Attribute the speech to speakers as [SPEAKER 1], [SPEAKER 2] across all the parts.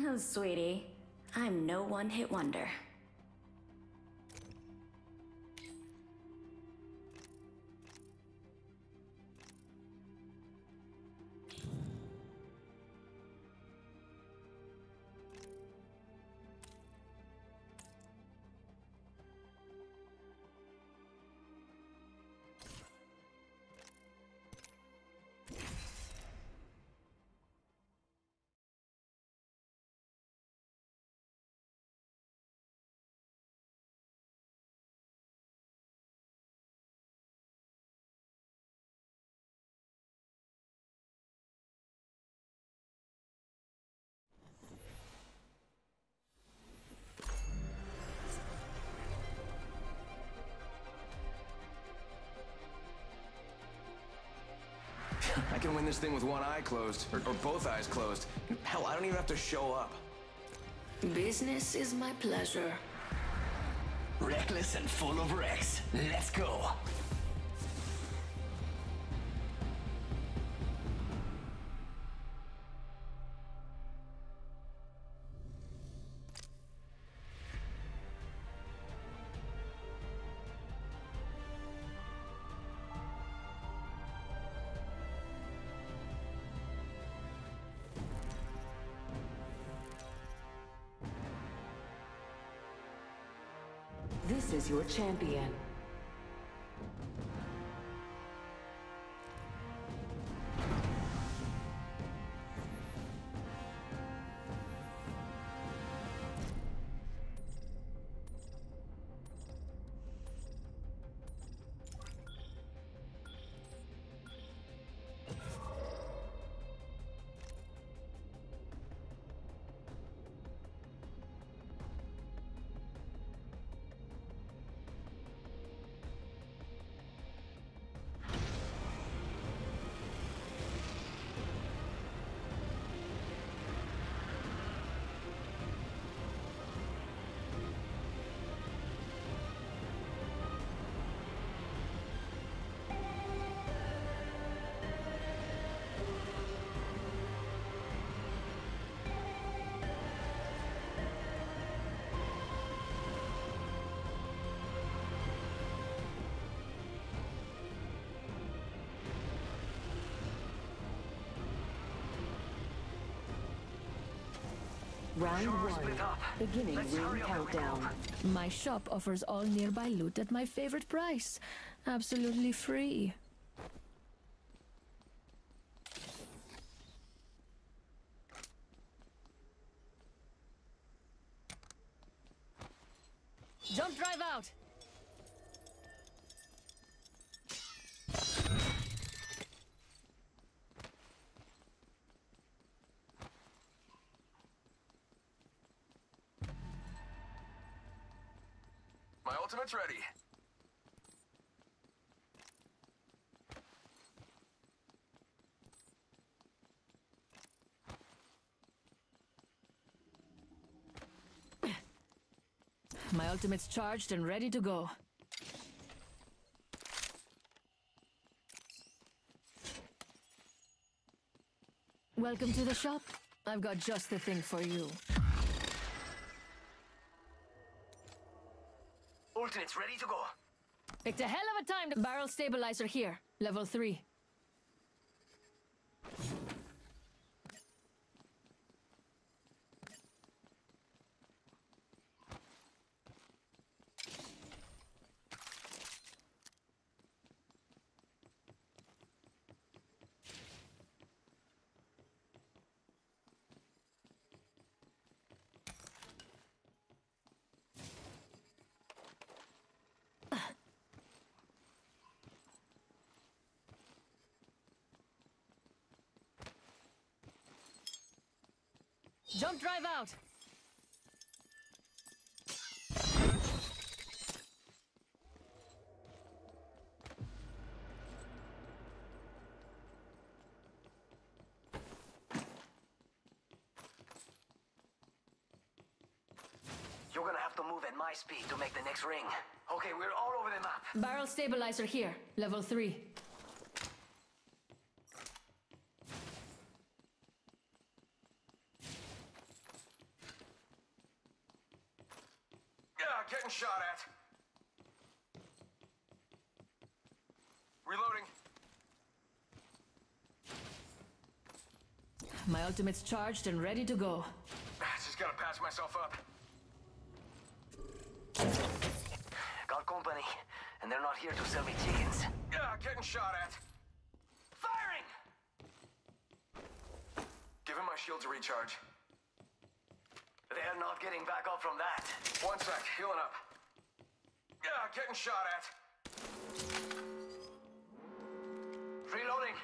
[SPEAKER 1] Oh, sweetie, I'm no one-hit wonder.
[SPEAKER 2] I can win this thing with one eye closed, or both eyes closed. Hell, I don't even have to show up.
[SPEAKER 1] Business is my pleasure.
[SPEAKER 3] Reckless and full of wrecks. Let's go.
[SPEAKER 4] This is your champion. Round one, beginning ring countdown.
[SPEAKER 5] My shop offers all nearby loot at my favorite price. Absolutely free. Jump drive out!
[SPEAKER 2] My ultimate's ready.
[SPEAKER 5] My ultimate's charged and ready to go. Welcome to the shop. I've got just the thing for you.
[SPEAKER 3] Ultimate's ready to go.
[SPEAKER 5] Picked a hell of a time to barrel stabilizer here. Level 3. Jump drive out!
[SPEAKER 3] You're gonna have to move at my speed to make the next ring. Okay, we're all over the map.
[SPEAKER 5] Barrel stabilizer here. Level 3.
[SPEAKER 2] getting shot at. Reloading.
[SPEAKER 5] My ultimate's charged and ready to go.
[SPEAKER 2] Just gotta patch myself up.
[SPEAKER 3] Got company, and they're not here to sell me chickens.
[SPEAKER 2] Yeah, getting shot at.
[SPEAKER 3] Firing!
[SPEAKER 2] Give him my shield to recharge.
[SPEAKER 3] They're not getting back up from that.
[SPEAKER 2] 1 sec, healing up. Yeah, getting shot at.
[SPEAKER 3] Reloading.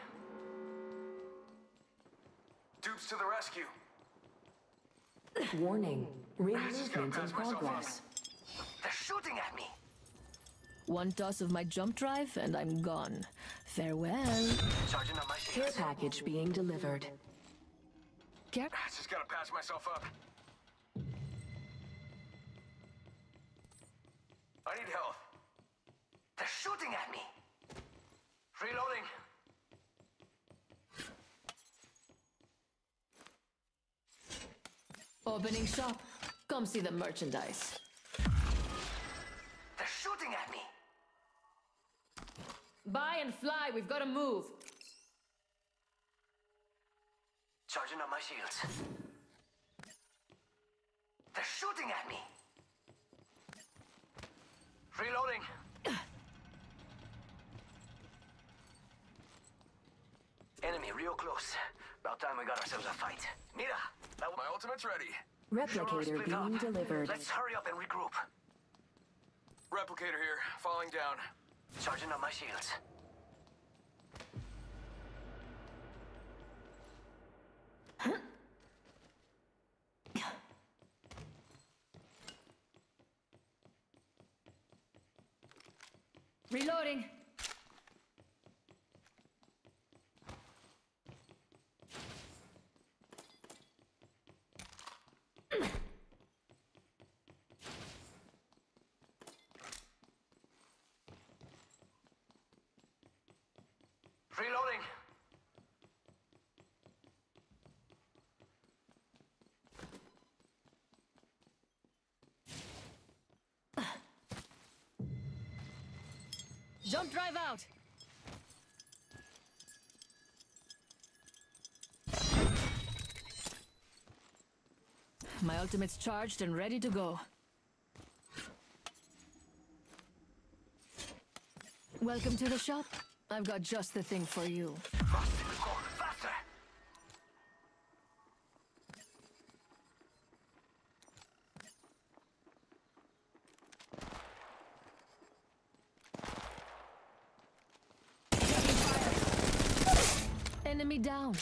[SPEAKER 2] Dupes to the rescue.
[SPEAKER 4] Warning. Ring
[SPEAKER 2] Just gotta
[SPEAKER 4] movement in
[SPEAKER 2] patch myself
[SPEAKER 4] progress.
[SPEAKER 3] They're shooting at me.
[SPEAKER 5] One toss of my jump drive and I'm gone. Farewell.
[SPEAKER 3] Charging up my
[SPEAKER 4] Care
[SPEAKER 3] shields.
[SPEAKER 4] package being delivered.
[SPEAKER 2] Just gotta patch myself up. I need help.
[SPEAKER 3] They're shooting at me. Reloading.
[SPEAKER 5] Opening shop. Come see the merchandise.
[SPEAKER 3] They're shooting at me.
[SPEAKER 5] Buy and fly, we've got to move.
[SPEAKER 3] Charging up my shields. They're shooting at me. Reloading. Enemy real close. About time we got ourselves a fight. Mira,
[SPEAKER 2] My ultimate's ready.
[SPEAKER 4] Replicator
[SPEAKER 3] split
[SPEAKER 4] being
[SPEAKER 3] up.
[SPEAKER 4] delivered.
[SPEAKER 3] Let's hurry up and regroup.
[SPEAKER 2] Replicator here, falling down.
[SPEAKER 3] Charging up my shields.
[SPEAKER 5] Reloading.
[SPEAKER 3] Reloading.
[SPEAKER 5] Jump drive out. My ultimate's charged and ready to go. Welcome to the shop. I've got just the thing for you.
[SPEAKER 3] Faster. Go, faster.
[SPEAKER 5] Enemy down.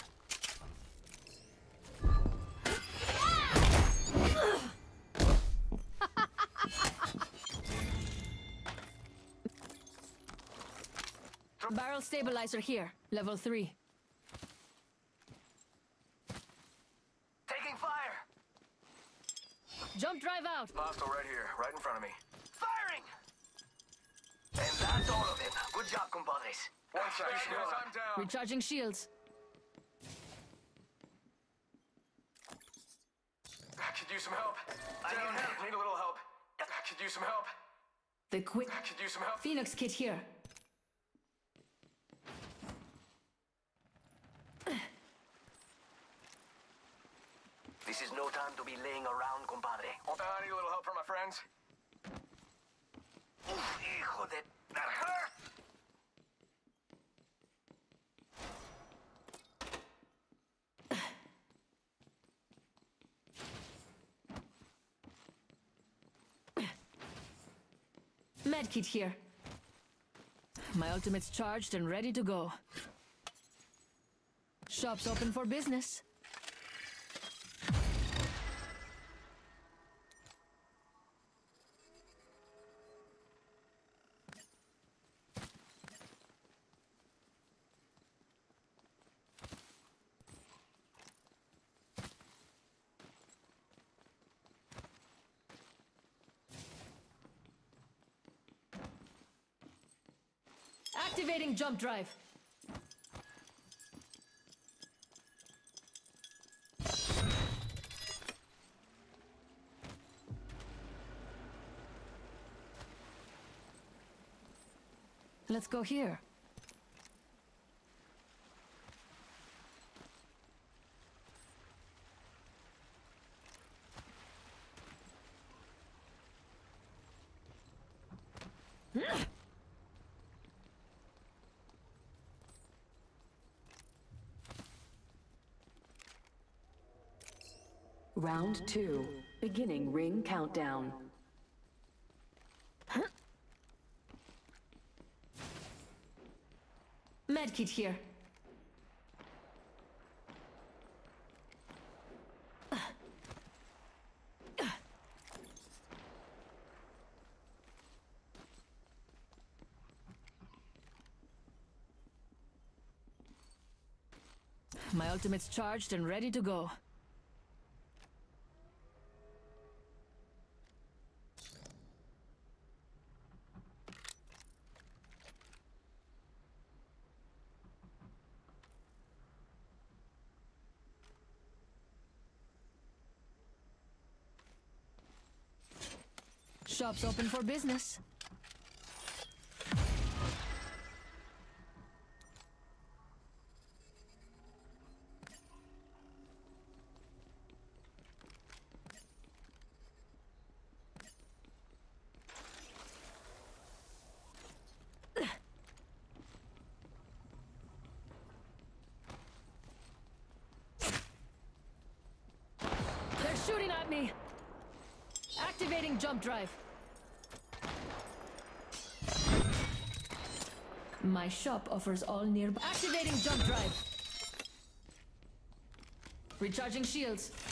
[SPEAKER 5] Barrel stabilizer here, level 3.
[SPEAKER 3] Taking fire.
[SPEAKER 5] Jump drive out.
[SPEAKER 2] Hostile right here, right in front of me.
[SPEAKER 3] Firing. And that's all of them. Good job, compadres.
[SPEAKER 2] 1 sec, shields, I'm down.
[SPEAKER 5] Recharging shields.
[SPEAKER 2] Could use some help.
[SPEAKER 3] I need help.
[SPEAKER 2] Need a little help. Could use some help.
[SPEAKER 5] The quick
[SPEAKER 2] Could use some help.
[SPEAKER 5] Phoenix kit here.
[SPEAKER 3] This is no time to be laying around, compadre.
[SPEAKER 2] I need a little help from my friends.
[SPEAKER 3] Oof, hijo de... That hurt!
[SPEAKER 5] Medkit here. My ultimate's charged and ready to go. Shop's open for business. Activating jump drive. Let's go here.
[SPEAKER 4] Round 2. Beginning ring countdown.
[SPEAKER 5] Medkit here. My ultimate's charged and ready to go. Shop's open for business. They're shooting at me! Activating jump drive. My shop offers all nearby. Activating jump drive. Recharging shields.